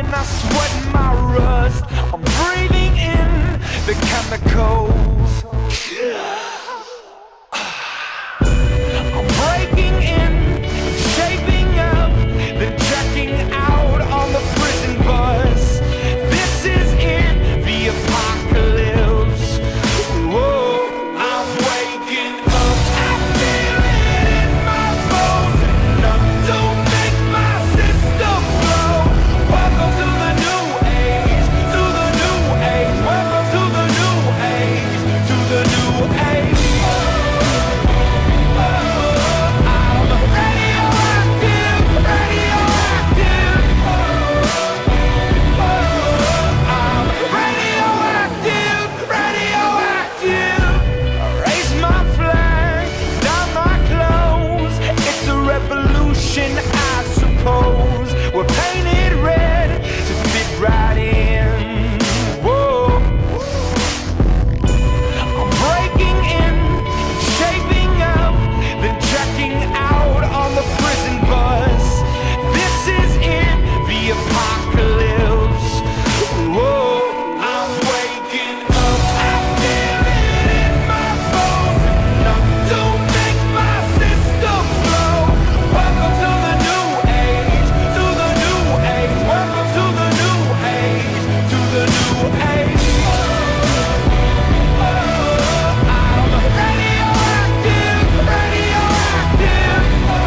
when I sweat my rust. I'm breathing in the chemicals. I'm breaking in, shaping up, then checking out on the prison bus. This is it, the apocalypse. Whoa, I'm waking up. I feel it in my bones, enough to make my system blow. Welcome to the new age, to the new age. Welcome to the new age, to the new age. I'm radioactive, radioactive. I'm radioactive, radioactive. Raise my flag, down my clothes. It's a revolution, I suppose. We're painted red to fit right in. Whoa. I'm breaking in, shaping up, then checking out on the prison bus. This is it, the apocalypse. Whoa, I'm waking up. I feel it in my bones, enough to make my system blow. Welcome to the new age, to the new age. Welcome to the new age, to the new age. I'm radioactive, radioactive.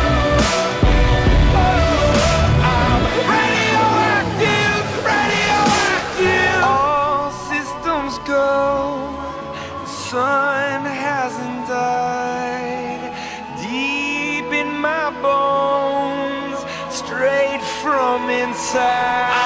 I'm radioactive, radioactive. All systems go. The sun hasn't died. Deep in my bones, straight from inside.